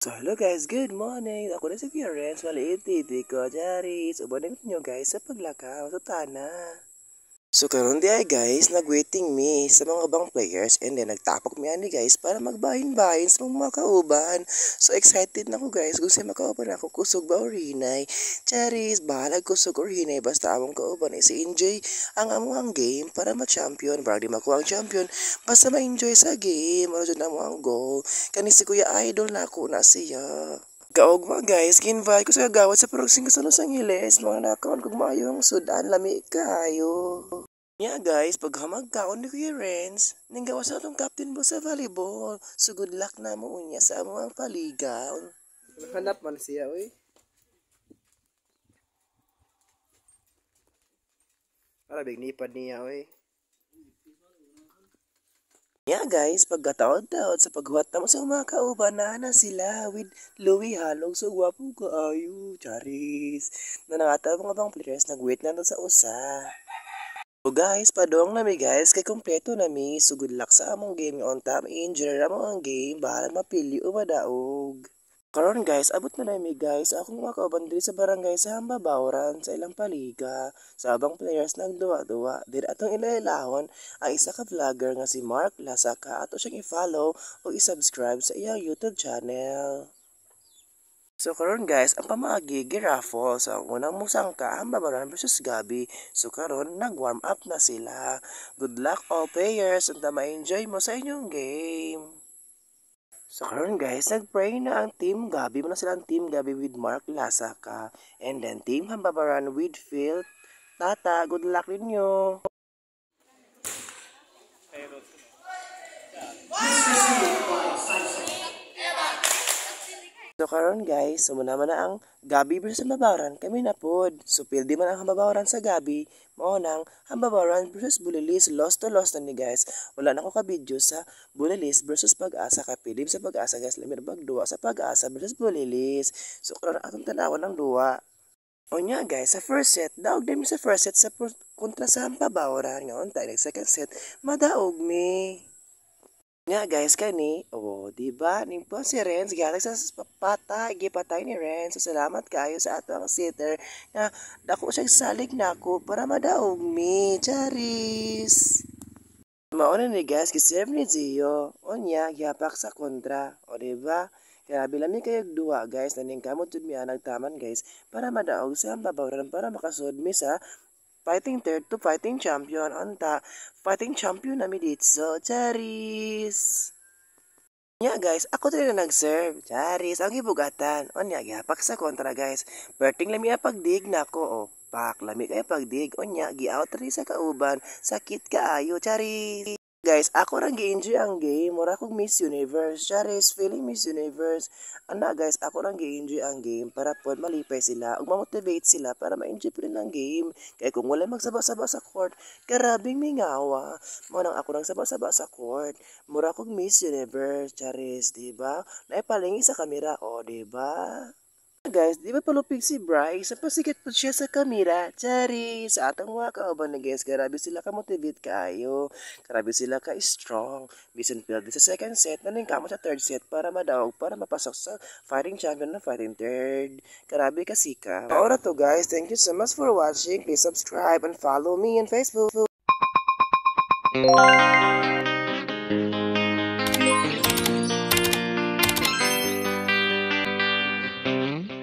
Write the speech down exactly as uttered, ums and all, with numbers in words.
So hello guys, good morning. Ako na si Kuya Renz, maliit titi ko, Charis. Ubanin nyo guys sa paglakaw, tutana. So karon di ay guys, nag-waiting me sa mga bang players and then nagtapok mi ani guys para magbahin-bahin sa mga makauban. So excited na ko guys kung siya makauban ako kusog ba or hinay. Charis, bahalag kusog or hinay basta among kauban ay si enjoy ang among game para ma-champion. Para di makuha ang champion, basta ma-enjoy sa game. Ano dyan amo ang goal. Kani si Kuya Idol na ako na siya. Kaogma guys, kinvite ko sa gawad sa proxing sa Los Angeles. Mga nakaon kung maayo ang sudan, lami kayo. Yeah guys, pag hamagkaon ni Kuya Renz, nanggawa sa atong captain mo sa volleyball. So good luck na mo unya sa among paligaw. Hanap man siya, uy. Para big nipad niya, uy. Yeah guys, pagkataod-taod sa paghuwat na mo sa mga kauban na na sila with Louie Halong so gwapo ka ayo, Charis. Na nangata mga bang players nag-wait na doon sa usa. So guys, padong nami guys, kay kompleto nami, so good luck sa among game on time, enjoy na mo ang game, bahala mapili o madaog. Karon guys, abot na nami guys, akong mga kauban diri sa barangay sa Hambabawran sa ilang paliga, sa abang players nagduwa-duwa, diri atong ilailahon ang isa ka vlogger nga si Mark Lasaka, ato siyang i-follow o i-subscribe sa iyang YouTube channel. So karon guys, ang pamaagi girafo sa unang musangka ang Hambabawran versus Gabi. So karon nag-warm up na sila. Good luck all players and ma-enjoy mo sa inyong game. So karon guys, nag-pray na ang team Gabi mo na sila ang team Gabi with Mark Lasaka and then team Hambabawran with Phil Tata. Good luck ninyo. So karon guys, sumuna man na ang Gabi versus Hambabawran, kami na pod. So pildi man ang Hambabawran sa Gabi, mao nang Hambabawran versus Bulilis, lost to lost na ni guys. Wala na ko ka video sa Bulilis versus Pag-asa, kapilim sa Pag-asa guys, lamir bagduwa sa Pag-asa versus Bulilis. So karon atong tanawan ng duwa. O nya guys, sa first set, daog din mi sa first set sa kontra sa Hambabawran, ngayon tayo second set, madaog mi. Nga guys kani, oh, di ba? Nimpo si Renz gatag sa patay, gipatay ni Renz. So, salamat kayo sa ato ang sitter na dako siya salig nako para madaog mi, Charis. Mauna ni guys, kiserve ni Zio. Onya, gihapak sa kontra. O di ba? Grabe lami kayo duwa guys, naning kamot jud mi nagtaman guys para madaog sa Hambabawran para makasud mi sa fighting third to fighting champion. Anta, fighting champion nami dito. Charis! Nya guys, ako din na nag-serve. Charis, ang ibugatan. O nya, gihapak sa kontra guys. Perting lami pagdig na ko. O, pak, lami kayo pagdig. O nya, gi-out rin sa kauban. Sakit kaayo, Charis! Guys, ako rang gi-enjoy ang game. Mura kong Miss Universe. Charis, feeling Miss Universe. Ana guys, ako rang gi-enjoy ang game para po malipay sila ug ma-motivate sila para ma-enjoy pa rin ang game. Kaya kung wala magsaba-saba sa court, karabing mingawa. Mo nang ako rang saba-saba sa court. Mura kong Miss Universe, Charis, di ba? Naipalingi sa kamera, o di ba? Guys, di ba palupig si Bryce? Sa pasikat po siya sa kamera. Chari, sa atang mga kauban na guys, grabe sila ka-motivate kayo. Grabe sila ka-strong. Bisan field sa second set, naning kamo sa third set para madaog, para mapasok sa fighting champion na fighting third. Grabe ka sika. Ora to guys, thank you so much for watching. Please subscribe and follow me on Facebook. Mm-hmm.